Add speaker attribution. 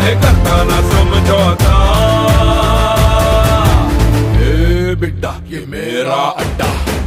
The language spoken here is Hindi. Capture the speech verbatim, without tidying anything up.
Speaker 1: करता ना समझौता। ए बिड्डा ये मेरा अड्डा।